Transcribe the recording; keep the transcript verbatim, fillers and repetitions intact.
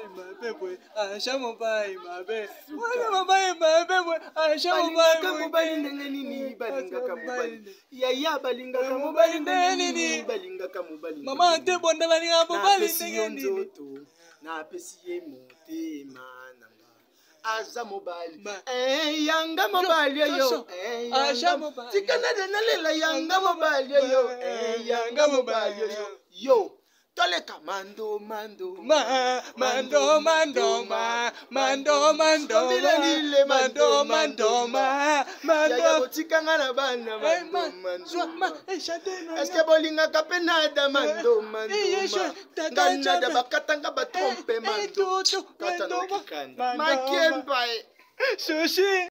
mabe, acha mobile mabe. Wana mobile mabe, acha mobile. Mobile ndenge nini balinga ka mobile. Yaya balinga ka mobile ndenge nini balinga ka mobile. Mama te bonda balinga mobile ndenge nini. Na pesi ye motema nanga. Aza mobile. Eh yanga mobile yo. Eh acha mobile. Tikana de nalela yanga mobile yo. Eh yanga mobile yo. Yo. Toleka mando mando ma mando mando ma mando mando mando mando ma mando tikanga na bana mando mando ma echate est-ce que bolinga kapenada mando mando ngana da bakatanga ba trompe mando katanga kikanda makemba sushi